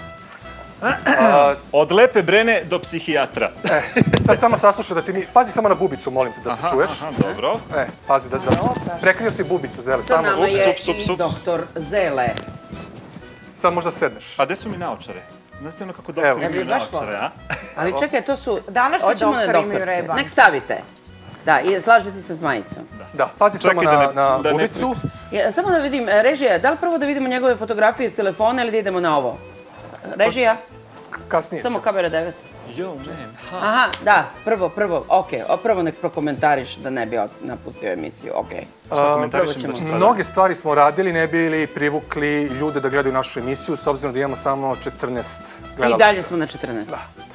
A, Od lepe Brene do psihijatra. e, sad samo saslušaj da ti mi... Pazi samo na bubicu, molim te, da se Aha, čuješ. aha, dobro. E, pazi, da, da prekrio si bubicu, Zele. Sa Samo, nama je sup, sup, i sup. doktor Zele. sad možda sedneš. A gde su mi naočare? Znaš ti ono kako Evo. doktori Ja bi imaju baš naočare, a? Ali čekaj, to su... Današnji Hoćemo na doktori imaju doktorske. reban. Nek stavite. Da, i slažete se s majicom. Da, pazi Čekaj samo da na, ne- na da ne bubicu. Ja, samo da vidim, e, režija, da li prvo da vidimo njegove fotografije iz telefona ili da idemo na ovo? Režija, Kasnije samo ćemo. kamera devet. Yo, man, ha. Aha, da, prvo, prvo, okej, o, prvo nek prokomentariš da ne bi od- napustio emisiju, okej. Šta komentarišem prvo da će ćemo. sada? Mnoge stvari smo radili, ne bi li privukli ljude da gledaju našu emisiju, s obzirom da imamo samo četrnaest I gledalaca. dalje smo na četrnaest.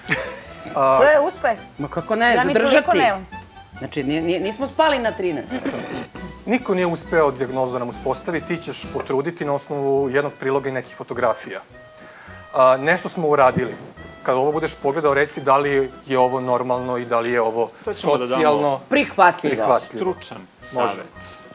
To je uspeh. Ma kako ne, Ja ni zadržati. toliko nemam. Znači, nije- nije- nismo spali na trinaest. Niko nije uspeo dijagnozu da nam uspostavi, ti ćeš potruditi na osnovu jednog priloga i nekih fotografija. A, nešto smo uradili. Kada ovo budeš pogledao, reci da li je ovo normalno i da li je ovo Sad ćemo da damo- socijalno Prihvatljivo. prihvatljivo. Stručan savet.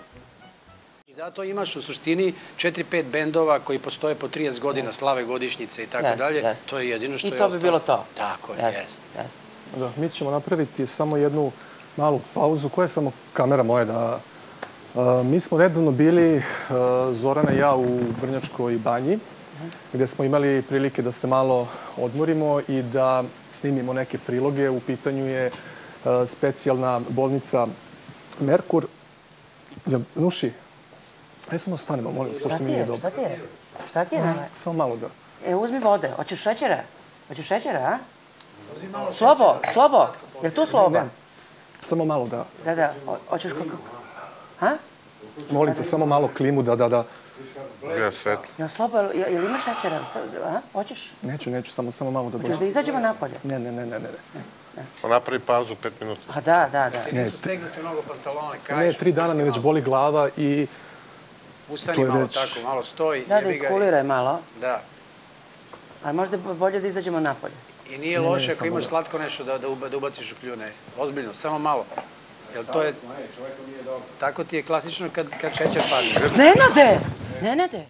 I zato imaš u suštini četiri pet bendova koji postoje po trideset godina, slave godišnjice i tako Jeste, dalje. jeste. To je jedino što I je to bi ostalo. bilo to. Tako je, Jeste, jeste. jeste. Da, mi ćemo napraviti samo jednu malu pauzu. Koja je samo kamera moja da... A, mi smo nedavno bili, a, Zorana i ja, u Brnjačkoj banji, gdje smo imali prilike da se malo odmorimo i da snimimo neke priloge. U pitanju je a, specijalna bolnica Merkur. Ja, Nuši, ajde samo stanemo, molim vas, Šta pošto ti mi nije je? dobro. Šta ti je? Šta ti je? Nele? Samo malo da... E, uzmi vode. Hoćeš šećera? Hoćeš šećera, a? Slobo, Slobo. Je li tu Sloba? Samo malo da... Da, da. Ho- Hoćeš kako... Ha? Molim te, samo malo klimu da, da, da... Ja svetlo. Jel Slobo, jel, jel imaš šećera? Sad, a? Hoćeš? Neću, neću, samo, samo malo da Hoćeš dođem. da izađemo napolje? Ne, ne, ne, ne, ne. Pa napravi pauzu pet minuta. A da, da, da. Ti nisu stegnuti mnogo pantalone, Ne, kažeš. tri dana me već boli glava i... to Ustani je malo već- tako, malo stoji. Da, da jebi ga. iskuliraj malo. Da. Ali možda je bolje da izađemo napolje. I nije Ne, ne, loše ako samo imaš da. slatko nešto da, da, uba- da ubaciš u kljune. Ozbiljno, samo malo. Jel to je... Tako ti je klasično kad, kad šećer pali. Nenade! Nenade!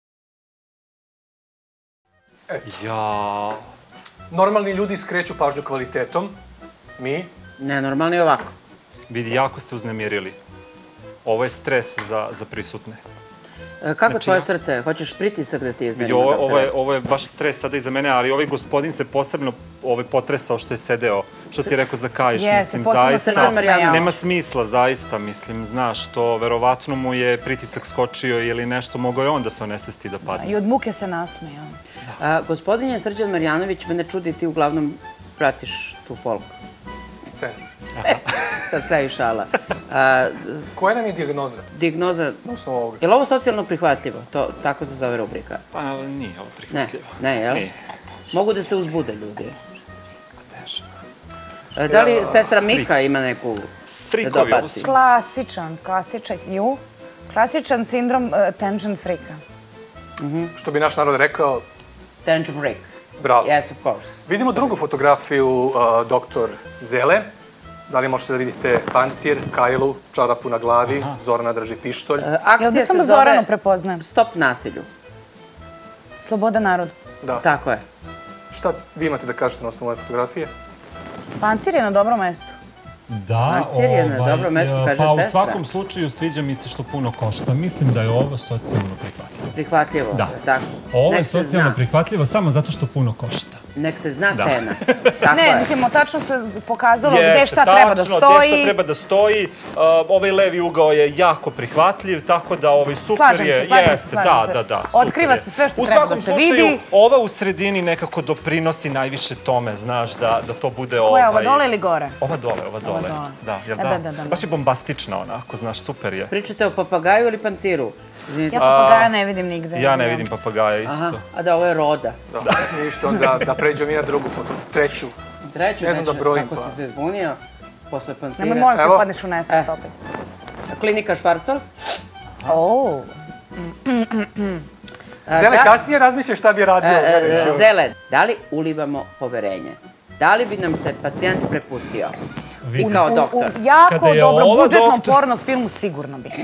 Ja. Normalni ljudi skreću pažnju kvalitetom. Mi, Ne, normalno je ovako. Vidi, jako ste uznemirili. Ovo je stres za, za prisutne. E, Kako Znači, tvoje ja- srce? Hoćeš pritisak da ti Vidi, izmerimo? ovo, doktore? ovo, je, ovo je baš stres sada iza mene, ali ovaj gospodin se posebno ovaj, potresao što je sedeo. Što ti je rekao za kajiš, Jeste, mislim, posebno zaista. Srđan Marjanović. Nema smisla, zaista, mislim, znaš, to verovatno mu je pritisak skočio ili nešto, mogao je on da se onesvesti da padne. I od muke se nasmeje. on. A, gospodin je Srđan Marjanović, mene čudi, ti uglavnom pratiš tu folk. scena. Sad kraju šala. A, Koja nam je dijagnoza dijagnoza, na osnovu ovoga? je li ovo socijalno prihvatljivo? To, tako se zove rubrika. Pa nije ovo Ne, prihvatljivo. ne, jel? Nije. Mogu da se uzbude ljudi. E, Da li sestra Mika ima neku da Frikovi, ovo dobaci? su... Klasičan, klasičan, ju, klasičan sindrom uh, tension freaka. Što bi naš narod rekao, Tantrum break. bravo. Yes, of course. Vidimo drugu fotografiju uh, doktor Zele. Da li možete da vidite pancir, kajlu, čarapu na glavi, Zorana drži pištolj. E, Jel Akcija da se samo zove Zoranu prepoznajem? Stop nasilju. Sloboda narodu. Da. Tako je. Šta vi imate da kažete na osnovu ove fotografije? Pancir je na dobrom mestu. Da, Pancir je na dobro mesto, kaže pa u sestra. svakom slučaju sviđa mi se što puno košta. Mislim da je ovo socijalno prihvatljivo. Prihvatljivo. Da. Tako. Ovo je Nek se socijalno zna. prihvatljivo samo zato što puno košta. Nek se zna Da. cena. Tako Ne, je. mislim, tačno se pokazalo Jeste, gde šta tačno, treba da gde stoji. šta treba da stoji. Uh, ovaj levi ugao je jako prihvatljiv, tako da ovaj super Slažem se, je. slažem se, Jeste, slažem da, se. da, da. super Otkriva je. se sve što U treba svakom da se slučaju, vidi. ova u sredini nekako doprinosi najviše tome, znaš, da, da to bude Koja ovaj... je ova dole ili gore? Ova dole, ova dole. dole. Da, jel Da, da? da, da, da. Baš je bombastična onako, znaš, super je. Pričate o papagaju ili panciru? Izvinite. Ja papagaja ne vidim nigde. Ja ne vidim papagaja isto. Aha, a da, ovo je roda. Da, ništa, onda da pređem i na drugu foto, treću. Treću, Ne znam da brojim, Kako pa. si se zbunio posle pancira. Nemoj molim te Evo. padneš u nesvest opet. Klinika Švarcol. O. Zele, kasnije razmišljaj šta bi radio. E, e, Zele, da li ulivamo poverenje? Da li bi nam se pacijent prepustio? Vidi. Kao U, doktor. u jako Kada je dobro ova budžetnom doktor- porno filmu sigurno bi.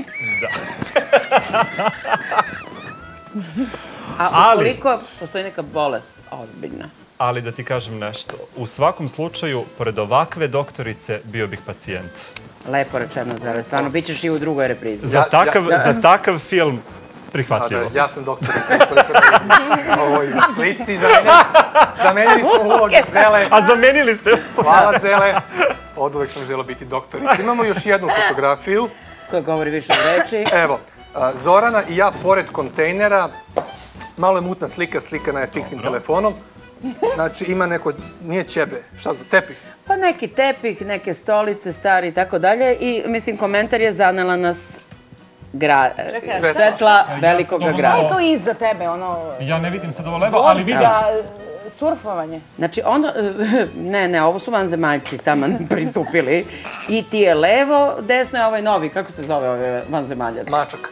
A Ali- ukoliko postoji neka bolest ozbiljna? Ali da ti kažem nešto, u svakom slučaju, pored ovakve doktorice, bio bih pacijent. Lepo rečeno, Zele, stvarno, bit ćeš i u drugoj reprizi. Za, Ja- takav, ja- za takav film A prihvatljivo. da, ja sam doktorica, koliko da vidim na ovoj slici. Zamenili, zamenili smo uloge Zele. A zamenili ste? Hvala Zele. Od uvek sam želeo biti doktorica. Imamo još jednu fotografiju. Koja govori više od reči. Evo, a, Zorana i ja pored kontejnera. Malo je mutna slika, slikana je fiksnim telefonom. Znači ima neko, nije ćebe, šta za tepih? Pa neki tepih, neke stolice, stari i tako dalje. I, mislim, komentar je zanela nas gra... Svetla. svetla Ja velikog sam grada. I to iza tebe, ono... Ja ne vidim sad ovo levo, ali vidim. Za surfovanje. Znači, ono, ne, ne, ovo su vanzemaljci taman pristupili. I ti je levo, desno je ovaj novi, kako se zove ovaj vanzemaljac? Mačak.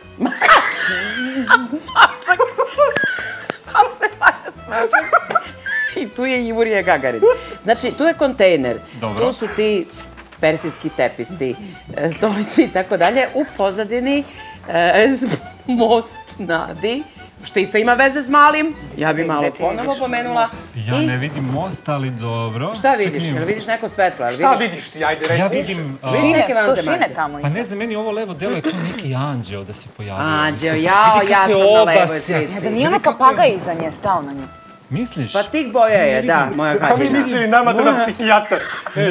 I tu je Jurije Gagarin. Znači, tu je kontejner, Dobro. tu su ti persijski tepisi, e, stolici i tako dalje. U pozadini e, most Nadi, što isto ima veze s malim. Ja bi malo ponovo pomenula. Ja I ne vidim most, ali dobro. šta vidiš? Čekaj, Jel vidiš neko svetlo? Jel Šta vidiš? vidiš ti, ajde reci. Ja vidim... a, Vidiš neke Šine, sto vanzemaljce? šine tamo. Pa ne znam, meni ovo levo delo je kao neki anđeo da se pojavio. Anđeo, jao, Vidi ja kakve sam na levoj obasje. slici. Ja, da nije ono papagaj iza nje, stao na nju. Misliš? Pa tih boja je, da, moja Pa mi haljina. mislili nama da nam psihijatar.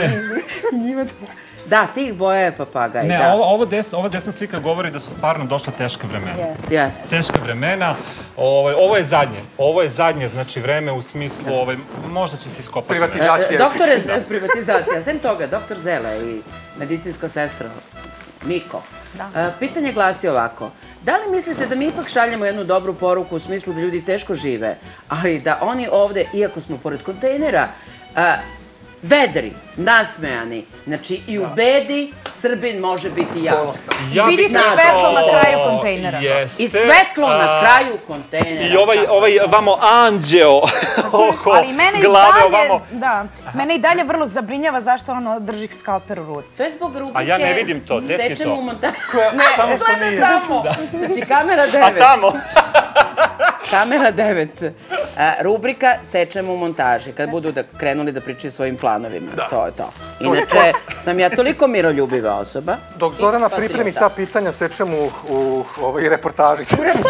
Da, tih boja je papagaj, Ne, da. ovo, ovo desna, ova desna slika govori da su stvarno došla teška vremena. Yes. Jeste. Teška vremena. Ovaj, ovo je zadnje. Ovo je zadnje, znači, vreme u smislu, ovaj, možda će se iskopati. Privatizacija. nešto. E, Doktore, privatizacija, sem toga, doktor Zele i medicinsko sestro Miko, e, pitanje glasi ovako. Da li mislite da mi ipak šaljemo jednu dobru poruku u smislu da ljudi teško žive, ali da oni ovde, iako smo pored kontejnera, e, vedri, nasmejani, znači i u bedi Srbin može biti jak. Ponosan. Ja bih Vidite rekao- svetlo na kraju kontejnera. Jeste. I svetlo na A, kraju kontejnera. I ovaj, ovaj vamo anđeo oko Ali mene i glave dalje, ovamo. da, mene i dalje vrlo zabrinjava zašto ono drži skalper u ruci. To je zbog rubrike... A ja ne vidim to, gde ti je Sečemo to? u montažu. Koja, samo što nije. Tamo. Znači, kamera A devet. tamo? Kamera devet. A, rubrika Sečemo u montaži. Kad budu da krenuli da pričaju svojim planovima. To je to. Inače, sam ja toliko miroljubiva osoba. Dok Zorana I patriota. pripremi ta pitanja, sečem u, u ovoj reportaži.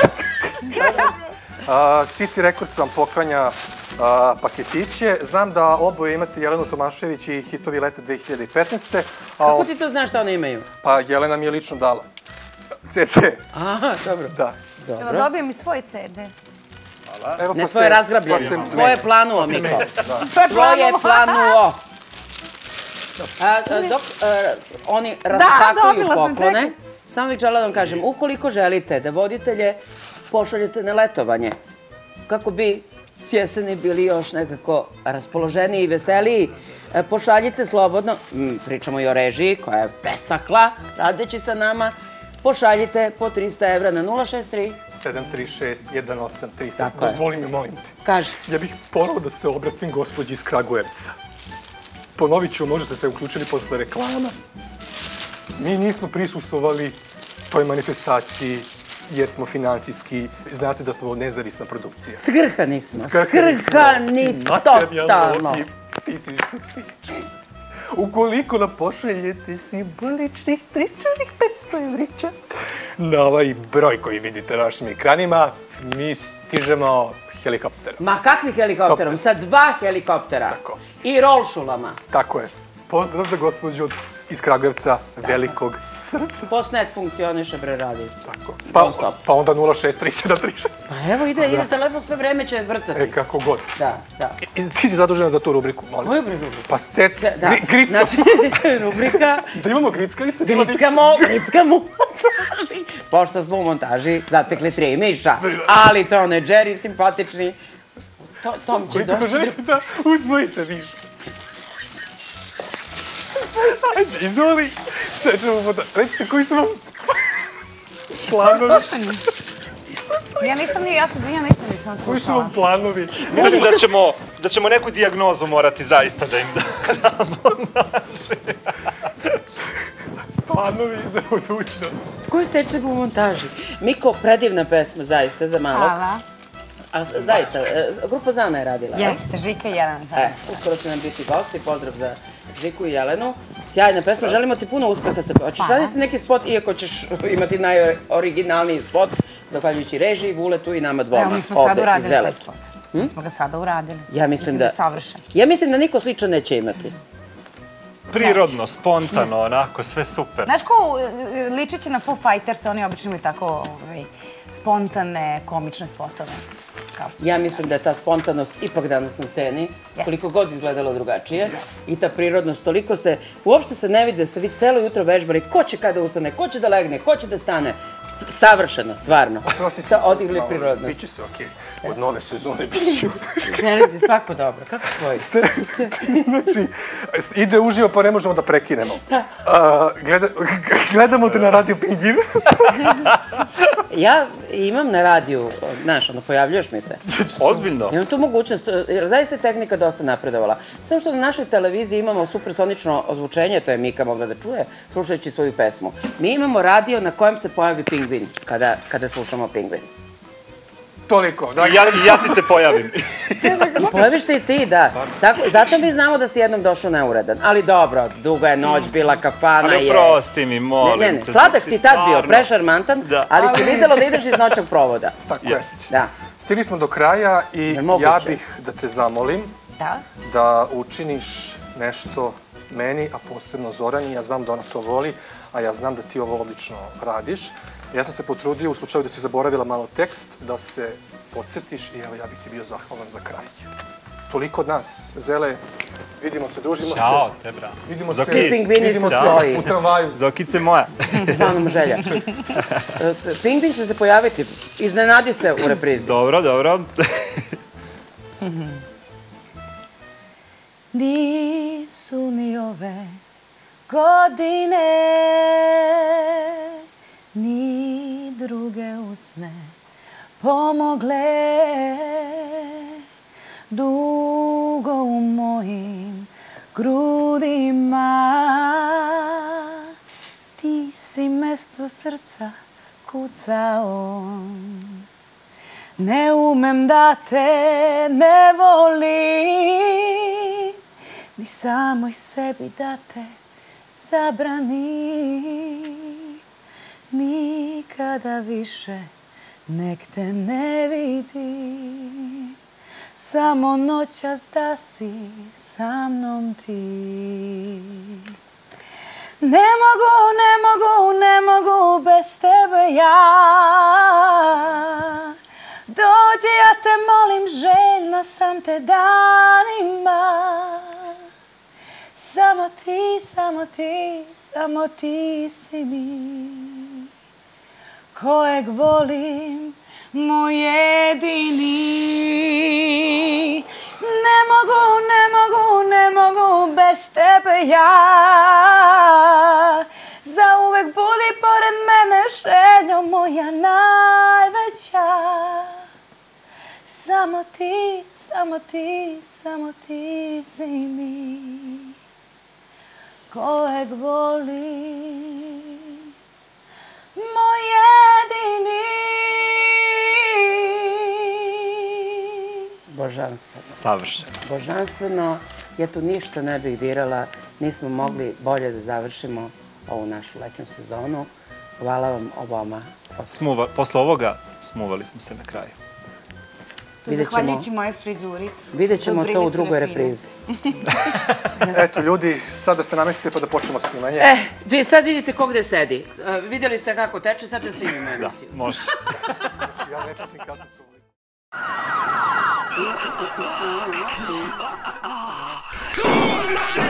A, City Records vam poklanja a, paketiće. Znam da oboje imate Jelenu Tomašević i hitovi leta dve hiljade petnaeste. A Kako os- ti to znaš šta one imaju? Pa Jelena mi je lično dala. C T. Aha, dobro. Da. Evo, Dobro. dobijem i svoj C D. Evo, Ne pa tvoje se- razgrabljeno. pa se Tvoje menja. planuo, Pa se Miko. menja, da. Tvoje planuo. A, a, dok a, oni raspakuju dobila sam, poklone, čekaj. samo bih želela da vam kažem, ukoliko želite da voditelje pošaljete na letovanje, kako bi s jeseni bili još nekako raspoloženiji i veseliji, e, pošaljite slobodno, mm, pričamo i o režiji koja je presakla radeći sa nama, pošaljite po trista evra na nula šest tri. sedam tri šest jedan osam tri sedam. Tako je. Dozvoli mi, molim te. Kaži. Ja bih ponovo da se obratim gospođi iz Kragujevca. Ponovit ću, možda ste se uključili posle reklama. Mi nismo prisustvovali toj manifestaciji jer smo finansijski, znate da smo nezavisna produkcija. Skrhani smo, Skrhani smo. skrhani Materijalno totalno. i fizički, psihički. ukoliko nam pošaljete simboličnih tričanih petsto evrića na ovaj broj koji vidite na vašim ekranima, mi stižemo helikopterom. Ma kakvi helikopterom? Sa dva helikoptera. Tako. I rolšulama. Tako je. Pozdrav za gospođu iz Kragujevca, velikog srca. Postnet funkcioniše, bre, radi. Tako. Pa, pa onda nula šest tri sedam tri šest. Pa evo, ide, ide telefon, sve vreme će vrcati. E, kako god. Da, da. I, ti si zadužena za tu rubriku, molim. Koju bre rubriku? Pa set, Da, gri, gricka. znači, rubrika... Da imamo grickalicu? Grickamo, grickamo u montaži. Pošto smo u montaži zatekli tri miša, ali to ne Jerry simpatični. To, Tom će doći... Da, usvojite više. Ajde, izvoli. Sad ćemo voda. Recite, koji su vam planovi? Ja nisam ni, ja se izvinjam, ništa nisam slušala. Koji su vam planovi? Mislim da ćemo, da ćemo neku dijagnozu morati zaista da im damo. Planovi za budućnost. Koju sečemo u montaži? Miko, predivna pesma, zaista, za malog. Hvala. A zaista, grupa Zana je radila, jel? Jeste, Žika i Jelena. E, uskoro će nam biti gosti, pozdrav za Žiku i Jelenu. Sjajna pesma, želimo ti puno uspeha sa... Hoćeš raditi neki spot, iako ćeš imati najoriginalniji spot, zahvaljujući režiji, Vuletu i nama dvoma. Evo, mi smo sad uradili taj spot. Mi smo ga sada uradili. Ja mislim da... Savršen. Ja mislim da niko sličan neće imati. Prirodno, spontano, onako, sve super. Znaš ko ličit će na Foo Fighters, oni obično imaju tako spontane, komične spotove. Ja mislim da je ta spontanost ipak danas na ceni, koliko god izgledalo drugačije. I ta prirodnost, toliko ste, uopšte se ne vidi da ste vi celo jutro vežbali, ko će kada ustane, ko će da legne, ko će da stane. Savršeno, stvarno. Ste odigli prirodnost. Biće se okej. Od nove sezone biće. Želim ti svako dobro. Kako stoji? Znači, ide uživo pa ne možemo da prekinemo. Gledamo te na Radio Pingvin. Ja imam na radiju, znaš, ono, pojavljuješ mi se. Ozbiljno? Imam tu mogućnost, jer zaista je tehnika dosta napredovala. Samo što na našoj televiziji imamo supersonično ozvučenje, to je Mika mogla da čuje, slušajući svoju pesmu. Mi imamo radio na kojem se pojavi Pingvin, kada slušamo Pingvin. Toliko. I ja ti se pojavim. I pojaviš se i ti, da. Zato mi znamo da si jednom došao neuredan. Ali dobro, duga je noć, bila kafana je... Ali oprosti mi, molim. Ne, ne, sladak si tad bio, prešarmantan, ali si videlo da ideš iz noćnog provoda. Tako je. Da. Stigli smo do kraja i ja bih da te zamolim da učiniš nešto meni, a posebno Zorani. Ja znam da ona to voli, a ja znam da ti ovo odlično radiš. Ja sam se potrudio, u slučaju da si zaboravila malo tekst, da se podsjetiš i evo ja bih ti bio zahvalan za kraj. Toliko od nas. Zele, vidimo se, družimo se. Ćao, te bra. Vidimo se, Svi pingvini su tvoji. u tramvaju. Zokice moja. Zvanom želja. Pingvin će se pojaviti. Iznenadi se u reprizi. Dobro, dobro. Nisu ni ove godine ni druge usne pomogle, dugo u mojim grudima ti si mesto srca kucao. Ne umem da te ne volim, ni samoj sebi da te zabranim. Nikada više nek te ne vidim, samo noćas da si sa mnom ti. Ne mogu, ne mogu, ne mogu bez tebe ja. Dođi, ja te molim, željna sam te danima. Samo ti, samo ti, samo ti si mi, kojeg volim, moj jedini. Ne mogu, ne mogu, ne mogu bez tebe ja. Zauvek budi pored mene, željo moja najveća. Samo ti, samo ti, samo ti si mi, kojeg volim, moj jedini. Božanstveno. Savršeno. Božanstveno. Ja tu ništa ne bih dirala. Nismo mogli bolje da završimo ovu našu letnju sezonu. Hvala vam oboma. Smuva, posle ovoga smuvali smo se na kraju. Zahvaljujući moje frizuri. Vidjet ćemo to u drugoj reprizi. Eto, ljudi, sad da se namestite pa da počnemo snimanje. E, vi sad vidite ko gde sedi. Vidjeli ste kako teče, sad da snimimo emisiju. Da, može. Znači, ja ne pratim kada su ovdje. Come on,